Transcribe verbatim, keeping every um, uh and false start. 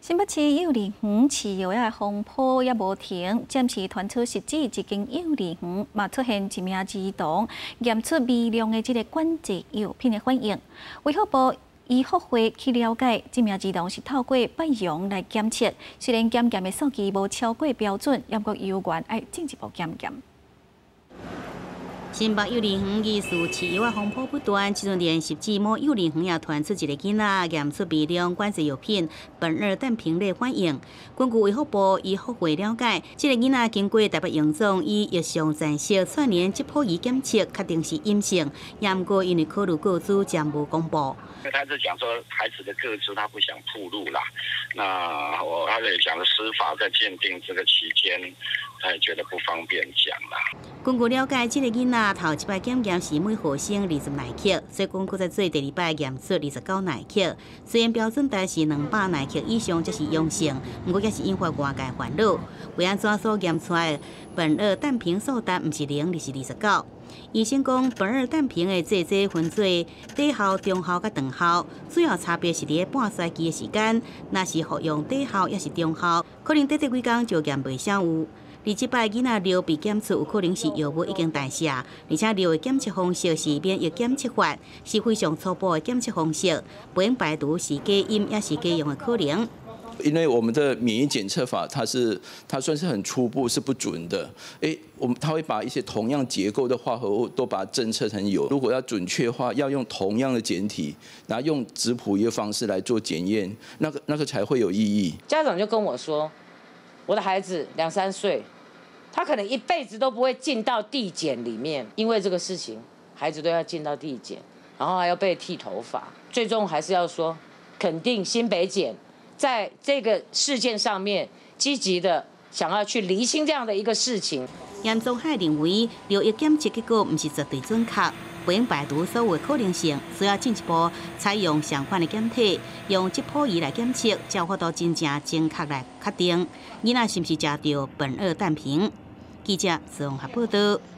新北市幼儿园饲药的风波也无停，暂时传出实质一间幼儿园嘛出现一名儿童验出微量的这个管制药品的反应。卫福部医学会去了解，这名儿童是透过百用来检测，虽然检验的数据无超过标准，也不过医院要进一步检验。 新北幼儿园疑似饲药的风波不断，即阵连续几某幼儿园也传出一个囡仔验出微量管制药品苯二氮平类反应。根据卫福部医学会了解，这个囡仔经过台北荣总以液相暂时串联吉普仪检测，确定是阴性，也不过因为考虑个资暂无公布。 他是讲说孩子的个资他不想暴露啦，那我他也讲了司法在鉴定这个期间，他也觉得不方便讲啦。 根据了解，这个囡仔头一摆检验是每毫升二十奈克，所以讲搁再做第二摆验出二十九奈克，虽然标准值是两百奈克以上才是阳性，不过也是引发外界烦恼。为安怎所验出来苯二氮平数值不是零，而是二十九。 医生讲，苯二氮平的制剂分做低效、中效甲长效，主要差别是伫半衰期的时间。若是服用低效，也是中效，可能短短几工就验袂啥有。而即摆囡仔尿被检出有可能是药物已经代谢，而且尿的检测方式是免疫检测法，是非常初步的检测方式，不用排除是假阴也是假阳的可能。 因为我们的免疫检测法，它是它算是很初步，是不准的。诶，我们它会把一些同样结构的化合物都把它侦测成有。如果要准确的话，要用同样的简体，然后用质谱仪的方式来做检验，那个那个才会有意义。 家长就跟我说，我的孩子两三岁，他可能一辈子都不会进到地检里面，因为这个事情，孩子都要进到地检，然后还要被剃头发，最终还是要说肯定新北检。 在这个事件上面，积极的想要去厘清这样的一个事情。 严宗海认为，尿液检测结果不是绝对准确，不用排除所有的可能性，需要进一步采用相关的检体，用吉普仪来检测，才有法度真正正确来确定，囡仔是不是食到苯二氮平。记者孙宏报道。